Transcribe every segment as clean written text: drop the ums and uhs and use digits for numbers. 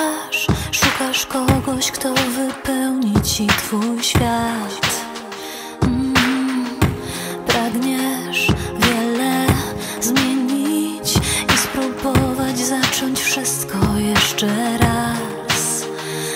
Szukasz kogoś, kto wypełni ci twój świat. Pragniesz wiele zmienić i spróbować zacząć wszystko jeszcze raz.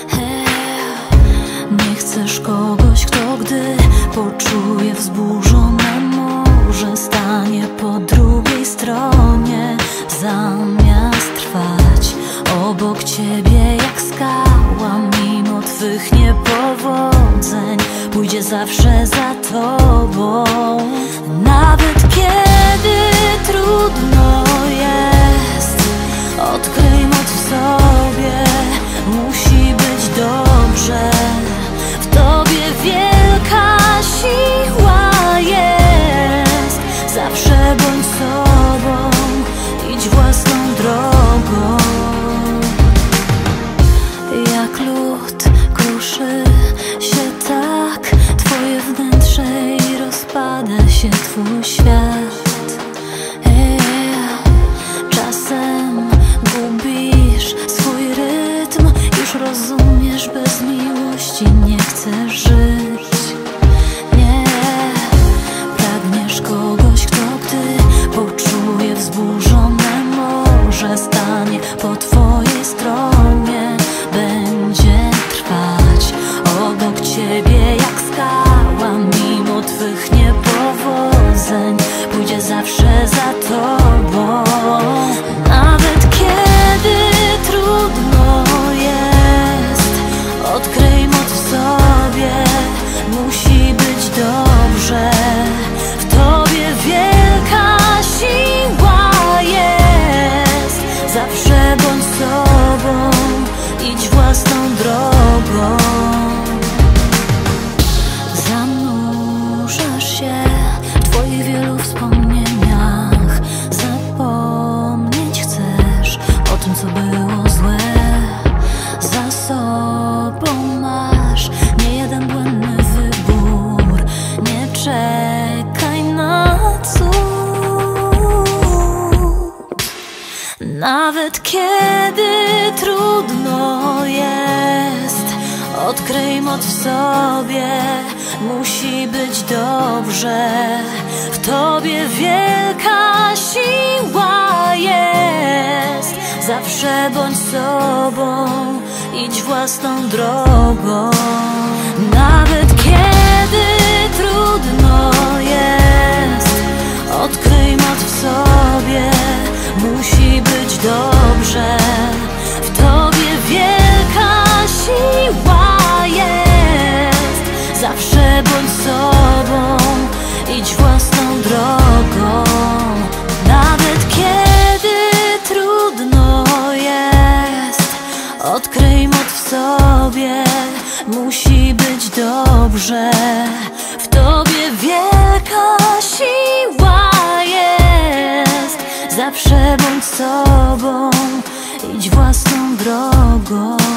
Nie chcesz kogoś, kto gdy poczuje wzburzone morze, stanie po drugiej stronie, zamiast trwać obok ciebie jak skała. Mimo twych niepowodzeń pójdzie zawsze za tobą. Nawet kiedy trudno jest, odkryj moc w sobie. Musi być dobrze, w tobie wielka siła jest. Zawsze bądź sobą, idź własną drogą. Jak lód kruszy się tak twoje wnętrze i rozpada się twój świat. Czasem gubisz swój rytm, już rozumiesz, bez miłości nie chcesz żyć. Nie, pragniesz kogoś, kto gdy poczuje wzburzone morze, stanie po twojej stronie, będzie trwać obok ciebie jak skała. Mimo twych niepowodzeń pójdzie zawsze za tobą. Nawet kiedy trudno jest, odkryj moc w sobie. Musi być dobrze, w tobie wielka siła jest. Zawsze bądź sobą, idź własną drogą. Zanurzasz się w twoich wielu wspomnieniach. Zapomnieć chcesz o tym, co było złe. Za sobą masz niejeden błędny wybór. Nie czekaj na cud. Nawet kiedy trudno jest, odkryj moc w sobie. Musi być dobrze, w tobie wielka siła jest. Zawsze bądź sobą, idź własną drogą. Nawet kiedy trudno jest, odkryj moc w sobie. Musi być dobrze, w tobie wielka siła jest. Zawsze bądź sobą, idź własną drogą. Nawet kiedy trudno jest, odkryj moc w sobie. Musi być dobrze, w tobie wielka siła jest. Zawsze bądź sobą, idź własną drogą.